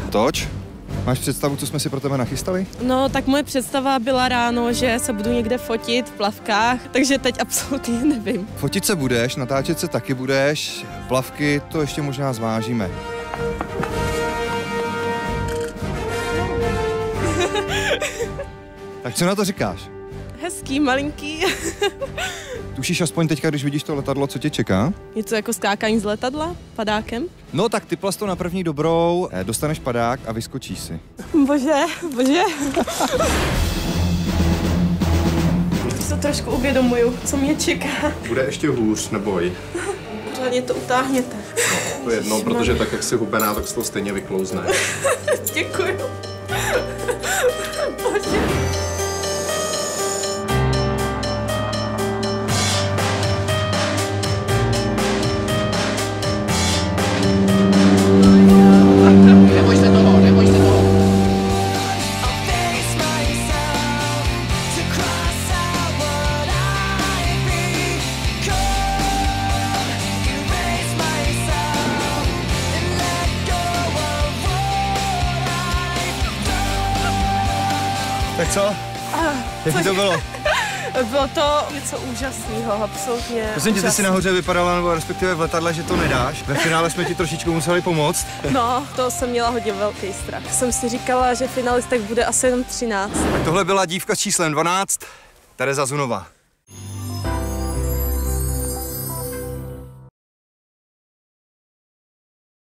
Toč? Máš představu, co jsme si pro tebe nachystali? No, tak moje představa byla ráno, že se budu někde fotit v plavkách, takže teď absolutně nevím. Fotit se budeš, natáčet se taky budeš, plavky to ještě možná zvážíme. Tak co na to říkáš? Hezký, malinký. Tušíš aspoň teďka, když vidíš to letadlo, co tě čeká? Něco jako skákání z letadla, padákem. No tak typla to na první dobrou, dostaneš padák a vyskočíš si. Bože. Už se trošku uvědomuju, co mě čeká. Bude ještě hůř, neboj. Pořádně to utáhněte. No, to je jedno, protože tak, jak jsi hubená, tak z toho stejně vyklouzne. Děkuju. Bože. Tak co? Jak to bylo? Bylo to něco úžasného, absolutně. Prosím tě, ty jsi nahoře vypadala, nebo respektive v letadle, že to nedáš. Ve finále jsme ti trošičku museli pomoct. No, to jsem měla hodně velký strach. Jsem si říkala, že finalistek bude asi jenom 13. Tak tohle byla dívka s číslem 12, Tereza Zunová.